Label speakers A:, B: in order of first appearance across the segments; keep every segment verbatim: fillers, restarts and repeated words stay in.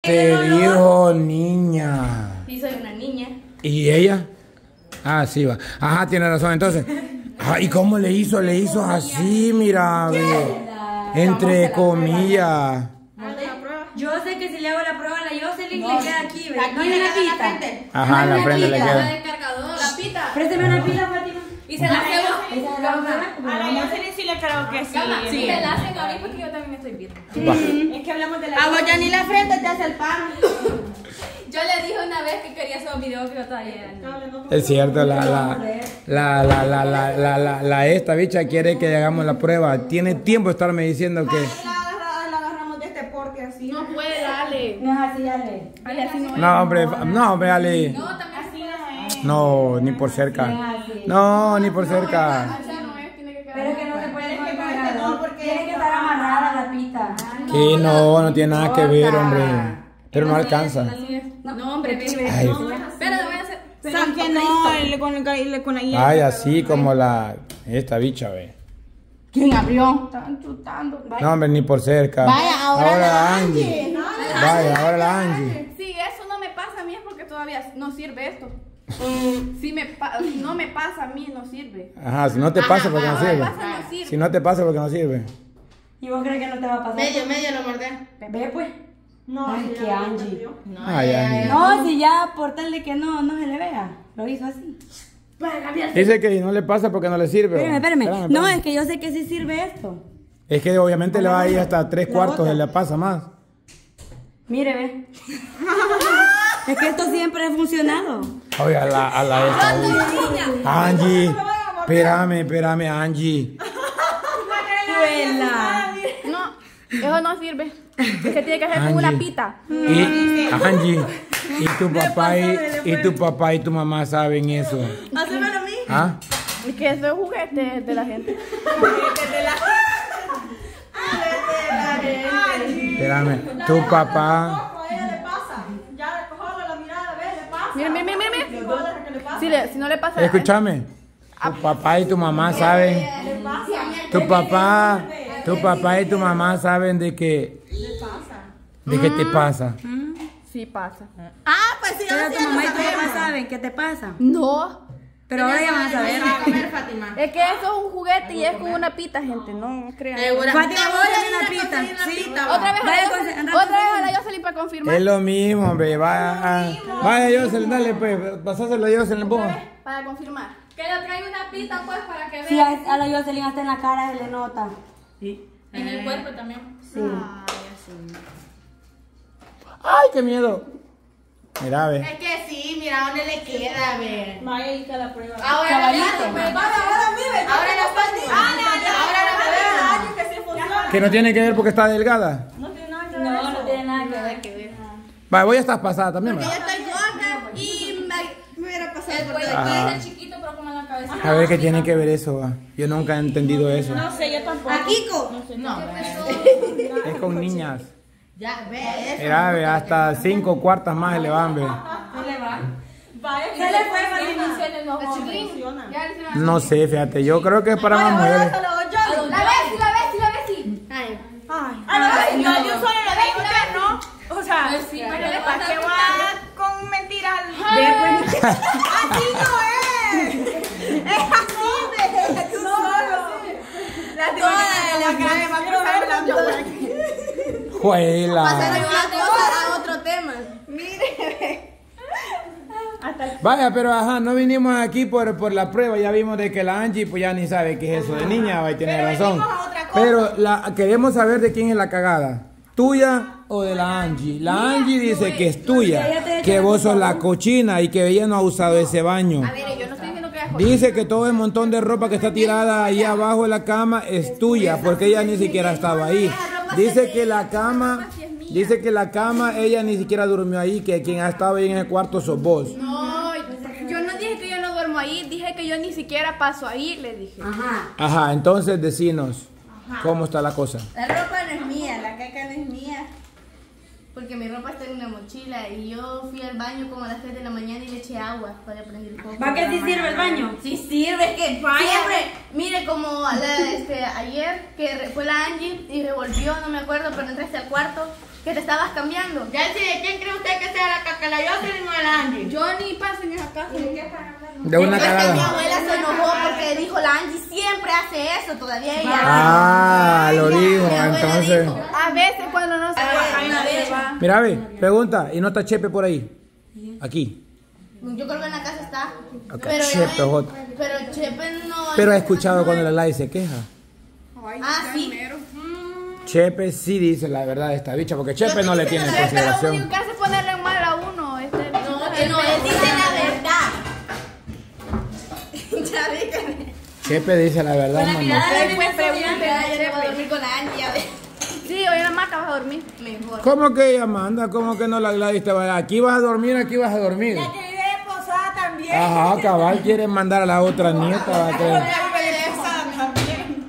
A: Te dijo niña.
B: Sí, soy una niña.
A: ¿Y ella? Ah, sí va. Ajá, tiene razón. Entonces, ah, ¿y cómo le hizo? Le hizo así, mira, ve. Entre comillas.
C: Yo sé que si le hago la prueba a la Jocelyn le queda aquí, ¿ves? No hay una pita.
A: Ajá, en la frente le
B: La
A: queda.
B: de cargador. La pita.
C: Préstame una pila, Fátima.
B: Y se la hacemos.
D: A la Jocelyn sí le creo que sí.
B: Sí, me la hacen a mí porque yo también estoy viendo.
D: Es que hablamos de la.
C: Ah, vos ya ni la frente te hace el pan.
B: Yo le dije una vez que quería hacer un video que yo todavía no.
A: Es cierto, la, la, la, la, la, la, la, la, la esta bicha quiere que hagamos la prueba. Tiene tiempo de estarme diciendo que...
D: La agarramos de este porte así.
B: No puede, dale.
C: No es así, dale.
B: Dale, así no es.
A: No, hombre, no, hombre, Ale.
B: No, también así no es.
A: No, ni por cerca. No, ni por cerca.
B: Así no es, tiene que quedar.
C: Pero es que no se puede poner no, porque tiene que estar amarrada la pita.
A: Que no, no tiene nada que ver, hombre. Pero no alcanza.
B: Así es. No, hombre,
A: Ay.
B: espera, le voy a hacer.
D: ¿Sabes que no? El con el con ahí.
A: Ay, así como la... Esta bicha, ve.
D: ¿Quién abrió?
B: Están chutando.
A: No, hombre, ni por cerca.
D: Vaya, ahora la
A: Angie. Vaya, ahora la Angie.
B: Si eso no me pasa a mí es porque todavía no sirve esto. Si me pa- no me pasa a mí, no sirve.
A: Ajá, si no te pasa porque no
B: Si me
A: sirve.
B: pasa, no sirve.
A: Si no te pasa porque no sirve.
C: ¿Y vos crees que no te va a pasar?
D: Medio, medio lo mordé.
C: Ve pues.
D: No,
C: Ay,
D: sí,
C: que
D: ya
C: Angie.
D: lo mordió.
A: Ay, Angie.
C: No, si ya por tal de que no, no se le vea. Lo hizo así.
A: Dice que no le pasa porque no le sirve.
C: Espérame, espérame.
A: Espérame,
C: No,
A: espérame.
C: es que yo sé que sí sirve esto.
A: Es que obviamente le va a ir hasta tres
C: La
A: cuartos
C: bota.
A: y le pasa más.
C: Mire, ve. Es que esto siempre ha funcionado.
A: Oye, a la, a la esta. Angie, espérame, espérame, Angie.
C: Abuela.
B: No, eso no sirve. Es que tiene que hacer con
A: Angie.
B: una pita.
A: Y, Angie, y tu papá y, y tu papá y tu mamá saben eso.
D: Hacémelo a mí.
A: ¿Ah?
B: Es que eso es juguete de la gente.
A: Espérame, tu papá.
D: A ella le pasa. Ya cojo la mirada, ve, le pasa.
B: Mira, mira, mira, mira.
D: Igual a la que le pasa.
B: Si, le- si no le pasa.
A: Escúchame, tu papá y tu mamá saben. Tu papá, tu papá y tu mamá saben de que. De que te pasa.
B: Sí pasa.
D: Ah, pues sí,
C: Pero
D: ahora
C: tu
D: sí
C: mamá y
D: ya
C: tu
D: lo
C: papá
D: sabemos.
C: saben qué te pasa.
B: No.
C: Pero ahora ya van a saber.
D: A comer, Fátima.
B: Es que eso es un juguete y es con una pita, gente. No crean.
D: Segura.
C: Fátima,
D: Te
C: vos
D: voy a
C: tenés
D: ir
C: una
D: a
C: pita.
D: conseguir una
C: Sí.
D: pita, va.
B: Otra vez a
C: Vaya,
B: la
C: pues,
B: Jocelyn-
C: anda,
B: otra vez
C: pues,
B: a la Jocelyn para confirmar.
A: Es lo mismo, hombre. Vaya, vaya, Jocelyn, dale, pues. Pasáselo a Jocelyn, vos.
B: Para confirmar. Que le traiga una pita, pues, para que
C: Sí,
B: vean.
C: a, a la Jocelyn hasta en la cara se le nota.
B: En el cuerpo también.
C: Sí.
A: Ay, qué miedo. Mira, ve.
D: Es que sí, mira dónde le queda, a ver.
E: Vaya y que la prueba.
D: Ahora
C: Caballito.
D: la pues, ahora mire. Ahora la Fátima. Ahora la Fátima.
E: Que sí funciona.
A: Que no tiene que ver porque está delgada.
E: No tiene nada que ver.
C: No, no tiene nada que ver.
A: Vaya, voy a estar pasada también,
D: Yo
A: ¿verdad?
D: estoy gorda y me, me hubiera pasado por
B: Puede
D: todo.
A: Ajá.
B: ser chiquito, pero como en la cabeza.
A: A ver qué tiene que ver eso, va. Yo nunca he entendido eso.
E: No sé, yo tampoco.
D: ¿A Kiko?
E: No.
A: Es con niñas.
D: Ya, ve eso.
A: Mira, ve, hasta cinco cuartas más le van, ve.
C: ¿Qué le va?
E: Vaya que
C: ¿Qué le fue,
B: ¿Qué
C: Fátima?
B: funcionan los hombres?
E: funciona.
B: Ya le hicieron
A: No sé, fíjate, yo creo que es para más mujeres.
B: así. La ves, la ves, la ves, sí.
D: Ay.
E: Ay, ay, no, yo solo le digo que no. O sea,
B: Pues sí,
E: ¿para
B: pero
E: qué
B: le pasa
E: que
B: a
E: va con mentiras?
C: Ve, pues.
E: Así no es. Es así, ve. Tú solo. Lástima que la cara de Macro está hablando por aquí.
A: Juela.
D: Una cosa a otro tema.
A: Vaya, pero ajá, no vinimos aquí por, por la prueba, ya vimos de que la Angie pues ya ni sabe qué es eso de niña, va y tiene
E: Pero
A: razón.
E: venimos a otra cosa.
A: Pero la, queremos saber de quién es la cagada, tuya o de la Angie. La Angie dice que es tuya, que vos sos la cochina y que ella no ha usado ese baño.
B: A ver, yo no estoy diciendo que es
A: Dice que todo el montón de ropa que está tirada ahí abajo de la cama es tuya, porque ella ni siquiera estaba ahí. Dice que la cama, dice que la cama ella ni siquiera durmió ahí, que quien ha estado ahí en el cuarto sos vos.
B: No, yo no dije que yo no duermo ahí, dije que yo ni siquiera paso ahí, le dije.
C: Ajá.
A: Ajá, entonces decinos cómo está la cosa.
D: La ropa no es mía, la caca no es mía.
B: Porque mi ropa está en una mochila y yo fui al baño como a las tres de la mañana y le eché agua para prender el foco.
C: ¿Va que sí sirve el baño?
B: Sí sirve, es que siempre, mire como la, este, ayer que re- fue la Angie y revolvió, no me acuerdo, pero entraste al cuarto, que te estabas cambiando.
D: Ya sí, ¿quién cree usted que sea la caca? ¿La Jocelyn o la Angie?
E: Yo ni paso en esa casa.
A: De una
B: Es que mi
A: cagada.
B: abuela se enojó porque dijo, la Angie siempre hace eso, todavía ella.
A: Ah, lo dijo,
B: Mi abuela
A: entonces.
B: dijo.
E: A veces cuando no se va.
A: Mira, ve, pregunta, ¿y no está Chepe por ahí? Aquí.
B: Yo creo que en la casa está.
A: Acá,
B: Pero, ya
A: Chepe,
B: ven-
A: Jota.
B: pero Chepe no.
A: Pero he escuchado cuando la Lai se queja.
B: Ah, sí.
A: Chepe sí dice la verdad de esta bicha, porque Chepe no le tiene
E: Pero lo único
A: consideración.
E: que hace es ponerle mal a uno. Este,
B: No, que no, él dice la verdad. Ya vi que.
A: Chepe dice la verdad,
C: Con la mirada
A: mamá.
C: de
E: Pues
C: mi
E: pregunte,
B: Ya, yo le voy a dormir con la Angie, a ver.
E: Sí, hoy nada más te vas a dormir.
B: Mejor.
A: ¿Cómo que ella manda? ¿Cómo que no la Gladys te va a... Aquí vas a dormir, aquí vas a dormir?
D: La que vive de Posada también.
A: Ajá, cabal, quieren mandar a la otra nieta. ¿va? Que-
D: La que vive de Posada también.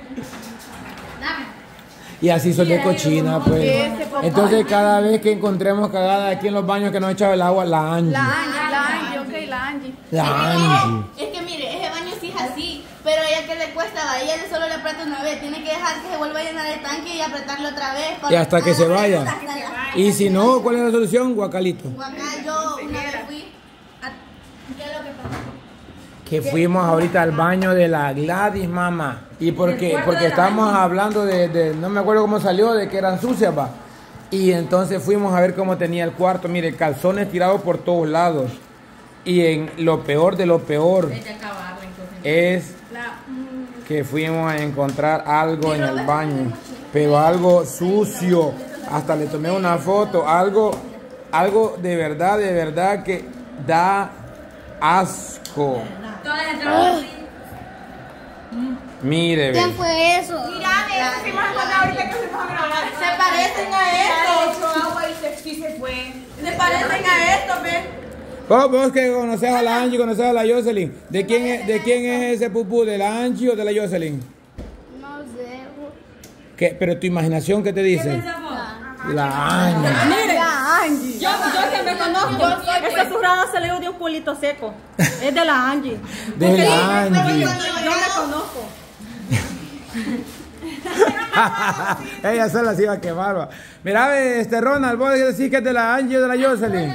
A: Y así son de cochina, pues. Entonces, cada vez que encontremos cagada aquí en los baños que nos echaba el agua, la Angie.
E: La Angie, la Angie, ok, la Angie.
A: La Angie.
B: Es que mire, ese baño sí es así, pero a ella que le cuesta, va, ella solo le aprieta una vez, tiene que dejar que se vuelva a llenar el tanque y apretarlo otra vez.
A: Y hasta que se vaya.
B: Hasta-
A: Y si no, ¿cuál es la solución? Guacalito.
B: Acá yo una vez fui a... ¿Qué es lo que pasa?
A: Que fuimos ahorita al baño de la Gladys, mamá. Y porque, porque estábamos hablando de, de, no me acuerdo cómo salió, de que eran sucias, va. Y entonces fuimos a ver cómo tenía el cuarto. Mire, calzones tirados por todos lados. Y en lo peor de lo peor es que fuimos a encontrar algo en el baño. Pero algo sucio. Hasta le tomé una foto. Algo, algo de verdad, de verdad que da asco.
C: Todas entraron así.
A: Mire, ve.
B: fue eso?
D: Mira, de eso fuimos a contar ahorita que fuimos a grabar.
B: Se parecen a esto.
D: Echó agua y se, sí se fue. Se parecen a esto, ve.
A: Vos, vos que conoces a la Angie, conoces a la Jocelyn. ¿De quién es, de quién es ese pupú? ¿De la Angie o de la Jocelyn?
B: No sé.
A: ¿Qué? Pero tu imaginación, ¿qué te dice? La Angie.
E: Mire, Angie.
F: Yo, yo que me conozco, esta zurrada salió de un culito seco. Es de la Angie.
A: De la Angie.
F: Yo me conozco.
A: Ella sola se iba a quemar, va. Mira, ve, este Ronald, vos decís que es de la Angie o de la Jocelyn.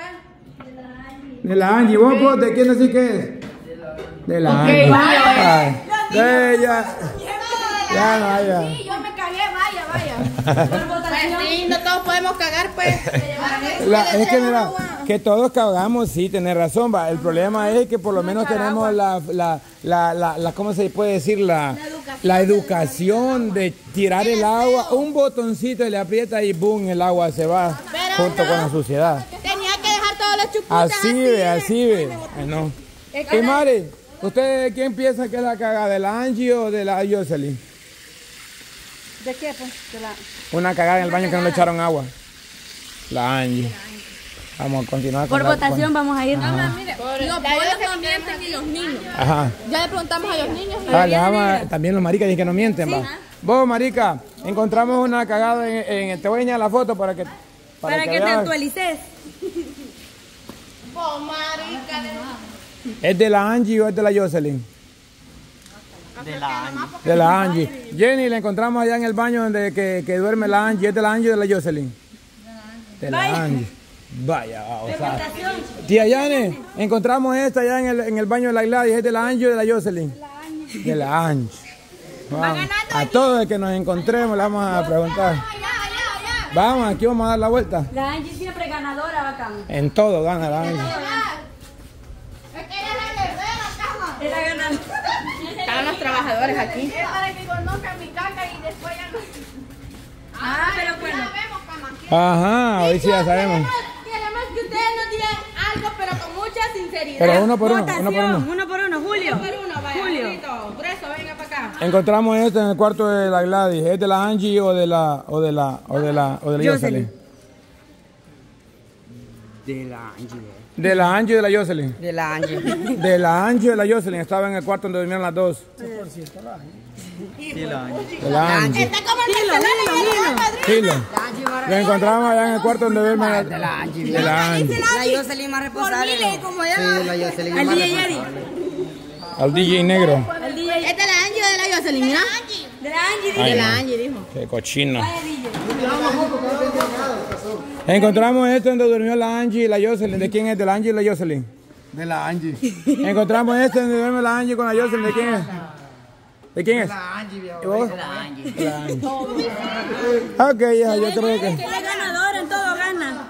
A: De la Angie. ¿Vos, vos de quién decís que es? De la Angie. Ay, de ella. Ya no, ya.
E: Sí, yo me cagué, vaya, vaya.
B: Pues sí, no todos podemos cagar, pues.
A: La- es que mira, que todos cagamos, sí, tenés razón, va. El problema es que por lo menos tenemos la, la, la, la, la- ¿cómo se puede decir? La, la educación de tirar el agua, un botoncito y le aprieta y boom, el agua se va junto con la suciedad.
B: Tenía que dejar todos los chupitos.
A: Así ve, así ve. Ay, no. Y Mari, ¿usted quién piensa que es la cagada, de la Angie o de la Jocelyn?
F: ¿De qué, pues? De la...
A: Una cagada en el baño que no le echaron agua. La Angie. Vamos a continuar con
C: Por
A: la-
C: votación
A: con-
C: vamos a ir.
E: Mire, los pollos no mienten ni los niños.
A: Ajá.
E: Ya le preguntamos a los niños. y
A: Dale, vamos a- también los maricas dicen que no mienten, va. Vos, marica, encontramos una cagada en, en- te voy a enseñar la foto para que
C: Para que te
A: veas.
C: actualices.
B: Oh, marica.
A: ¿Es de la Angie o es de la Jocelyn? De la Angie. De la Angie. Jenny, la encontramos allá en el baño donde que, que duerme la Angie. ¿Es de la Angie o de la Jocelyn? De la Angie. Vaya, o sea. Tía Yane, encontramos esta allá en el, en el baño de la Gladys. ¿Es de la Angie o de la Jocelyn? De la Angie. Vamos. A todos el que nos encontremos le vamos a preguntar. Vamos, aquí vamos a dar la vuelta.
C: La Angie siempre ganadora, bacán.
A: En todo gana la Angie.
B: Es que ella es la guerrera, cama.
C: Es la ganadora.
E: Están los trabajadores aquí.
B: Es para que conozcan mi caca y después ya no.
E: Ah, pero bueno.
B: Ya vemos, cama.
A: Ajá, hoy sí ya sabemos.
B: Queremos que ustedes nos digan algo, pero con mucha sinceridad.
A: Pero uno por uno, uno por
C: Votación,
A: uno.
C: uno por uno, Julio.
B: uno, vaya.
C: Julio.
B: Grueso, venga para acá.
A: Encontramos esto en el cuarto de la Gladys. ¿Es de la Angie o de la o de la o de la o de la Jocelyn?
G: De la Angie.
A: De la Angie o de la Jocelyn.
G: De la Angie.
A: De la Angie o de la Jocelyn. Estaba en el cuarto donde dormían las dos.
G: De la Angie.
A: De la Angie.
B: Está como el Barcelona, padrino.
A: Kilo. Lo encontramos allá en el cuarto donde duermen las
G: De la Angie.
A: de la Angie.
G: La Jocelyn más responsable. ¿no? Sí, la Jocelyn
C: Al
G: más
C: D J
G: responsable.
C: Yari.
A: Al D J negro.
C: Al D J.
B: ¿Es de la Angie o de la Jocelyn? Mira.
C: De la Angie,
A: Ay,
C: dile.
A: no.
B: Angie dijo.
A: Qué cochino.
C: Vaya, D J.
A: Encontramos esto donde durmió la Angie y la Jocelyn. ¿De quién es? ¿De la Angie y la Jocelyn?
H: De la Angie.
A: Encontramos esto donde duerme la Angie con la Jocelyn. ¿De quién es? ¿De quién es?
H: De la Angie, viejo.
A: ¿Y vos?
G: De la Angie.
A: De la Angie. Ok, hija, yo creo que...
C: Es ganador, en todo gana.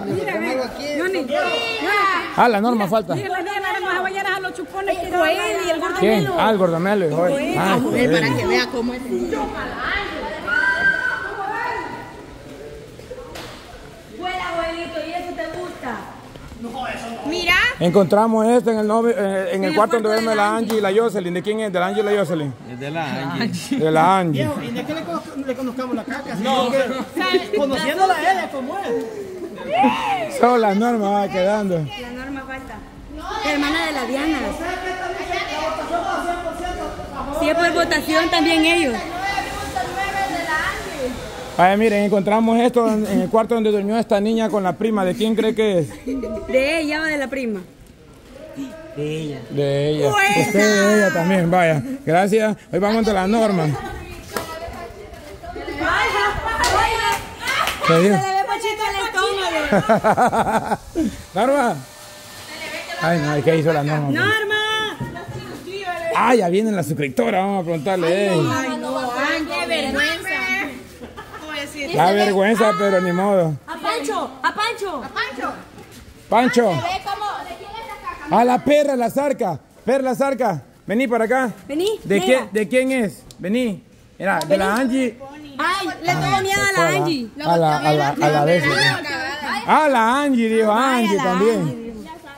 A: Ah, la Norma falta.
C: a los chupones que Joel y el gordo
A: ¿Quién? Ah, el gordomelo. Joel. Ah, Joel.
E: Para que vea cómo es.
C: Vuela, abuelito, ¿y eso te gusta?
E: Mira.
A: Encontramos esto en el, novio, eh, en el cuarto donde duerme la Angie y la Jocelyn. ¿De quién es? ¿De la Angie y la Jocelyn?
G: De la Angie.
A: De la Angie.
H: Viejo, ¿y de qué le, cono- le conozcamos la caca? No, conociéndola a ella, ¿cómo es?
A: Solo la Norma va quedando.
C: La Norma falta. La hermana de la Diana. Si es por votación, también ellos.
A: Vaya, miren, encontramos esto en, en el cuarto donde durmió esta niña con la prima. ¿De quién cree que es?
C: De ella o de la prima.
G: De ella.
A: De ella. Usted de ella también, vaya. Gracias. Hoy vamos ante la Norma. ¿Qué dijo? Norma. Ay, no, ¿qué hizo la Norma?
C: ¡Norma!
A: Ah, ya vienen las suscriptoras, vamos a preguntarle. Ey.
E: ¡Qué vergüenza!
A: Da vergüenza, pero ni modo.
C: ¡A Pancho! ¡A Pancho!
A: Pancho. A la perra, la zarca. Perra, la zarca. Vení para acá.
C: Vení.
A: ¿De,
C: mira.
A: qué, ¿De quién es? Vení. Mira, de la Angie.
C: Ay, le tengo miedo a la Angie.
A: A la, a la, a la vez. A la Angie, dijo Angie también.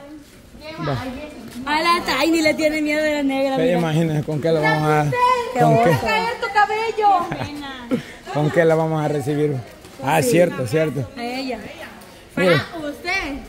C: A la Tiny le tiene miedo de la negra.
A: Pero
C: mira.
A: imagínense con qué la vamos a con qué,
E: ¡Caer tu cabello!
A: con qué la vamos a recibir. Ah, cierto, cierto.
C: A ella.
A: Mira,
B: Usted.